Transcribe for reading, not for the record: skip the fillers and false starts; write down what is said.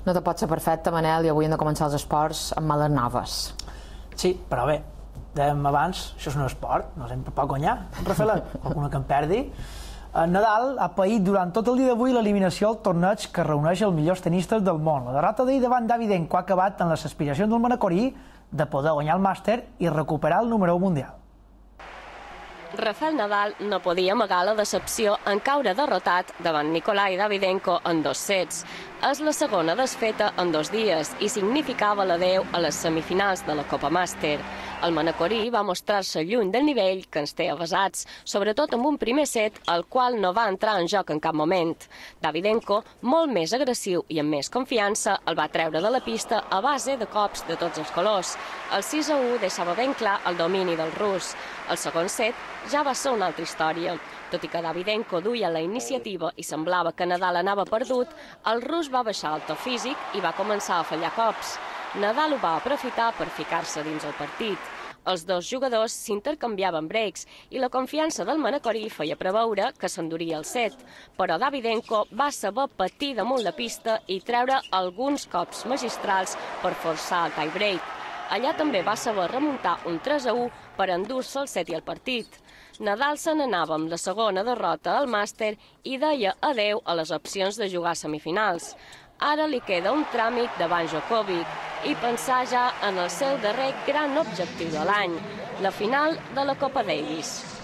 No te pot ser perfecte, Manel, i avui hem de començar els esports amb males noves. Sí, però bé, dèiem abans, això és un esport, no sempre pot guanyar, Rafaelet, alguna que em perdi. Nadal ha paït durant tot el dia d'avui l'eliminació al torneig que reuneix els millors tenistes del món. La derrota d'ahir davant Davydenko ha acabat en les aspiracions del manacorí de poder guanyar el màster i recuperar el número 1 mundial. Rafael Nadal no podia amagar la decepció en caure derrotat davant Nikolai Davydenko en 2 sets. És la segona desfeta en 2 dies i significava l'adeu a les semifinals de la Copa Màster. El manacorí va mostrar-se lluny del nivell que ens té avasats, sobretot amb un primer set, el qual no va entrar en joc en cap moment. Davydenko, molt més agressiu i amb més confiança, el va treure de la pista a base de cops de tots els colors. El 6-1 deixava ben clar el domini del rus. El segon set ja va ser una altra història. Tot i que Davydenko duia la iniciativa i semblava que Nadal anava perdut, el rus va baixar el to físic i va començar a fallar cops. Nadal ho va aprofitar per ficar-se dins el partit. Els dos jugadors s'intercanviaven breaks i la confiança del manacorí feia preveure que s'enduria el set, però Davydenko va saber patir damunt la pista i treure alguns cops magistrals per forçar el tie-break. Allà també va saber remuntar un 3-1 per endur-se el set i el partit. Nadal se n'anava amb la segona derrota al màster i deia adeu a les opcions de jugar semifinals. Ara li queda un tràmit davant Djokovic i pensar ja en el seu darrer gran objectiu de l'any, la final de la Copa Davis.